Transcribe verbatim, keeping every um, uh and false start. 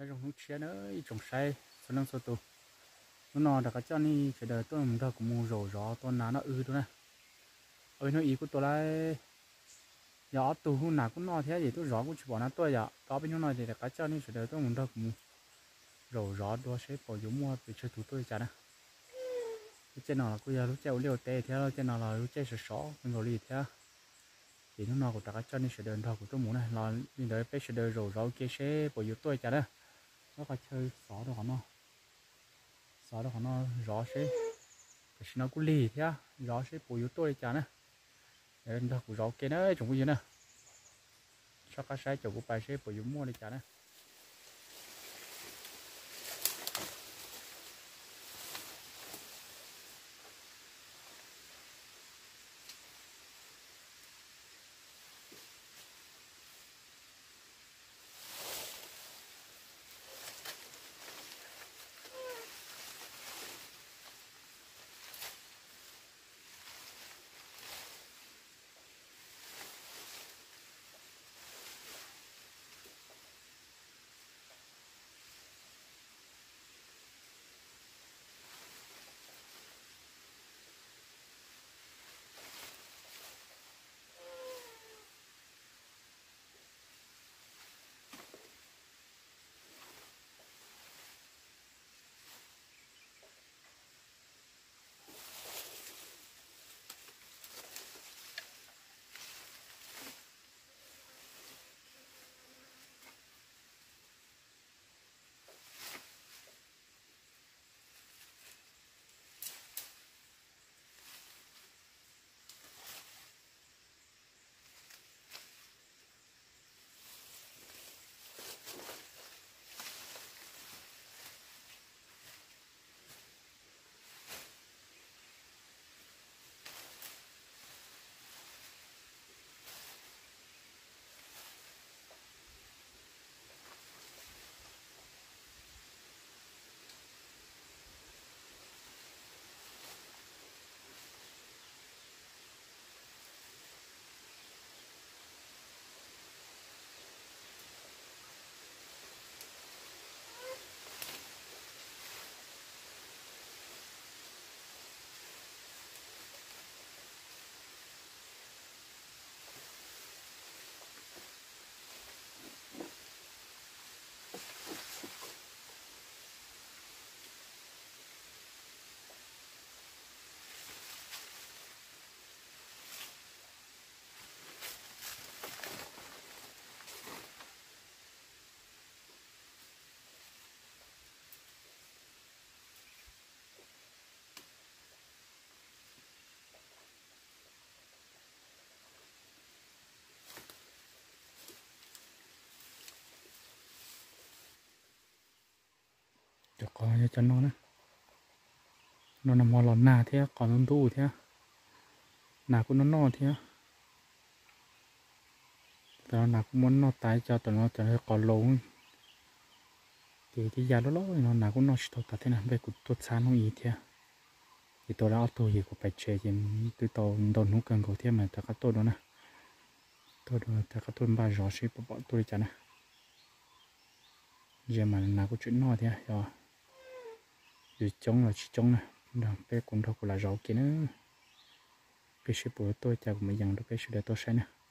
cái rồng lúc chia nữa trồng say số năm số tu nó nọ đã cái cho ni chỉ đợi tôi mình ra cũng mua rổ gió tôi ná nó ư thôi nè ơi nó ý của tôi là gió tu hôm nào cũng nọ thế gì tôi gió cũng chỉ bỏ nó tôi giờ đó bên nó thì là cái cho ni chỉ đợi tôi mình ra cũng mua rổ gió đua sẽ bỏ giống mua bị chơi thủ tôi chả nè cái trên nào là bây giờ lúc chơi liều tê theo trên nào là lúc chơi sờ só mình rồi đi theo thì nó nọ của cái cho ni sẽ đợi thôi của tôi muốn này là đi đợi bé sẽ đợi rổ gió kia sẽ bỏ giống tôi chả nè nó phải chơi xó được nó xó được nó rõ sẽ thì nó cũng lì thế rõ sẽ bùi yếu tôi chả nè để nó cũng rõ cái nữa chúng cái gì nè sao cá sai chỗ của bài sẽ bùi yếu mua đi chả nè cho coi cho nó nè nó nằm mò lòn nà thế còn nó tu thế nà cũng nó no thế tao nà cũng muốn nó tái cho tụi nó cho nó còn lâu thì thì giờ đó đó nó nà cũng nó chỉ tao thế nào về cũng tốt sáng không ý thế thì tôi đã tôi gì cũng phải chơi thì từ tàu đầu nó cần có thêm mà ta có tôi đó nè tôi đó ta có tôi ba rõ sẽ bỏ tôi chả nè giờ mà nào có chuyện nó thế rồi rồi chống là chỉ chống nè đó bé cũng đâu có là rõ kia nữa bé sẽ bỏ tôi chả cũng mấy dòng đó bé sẽ để tôi xem nè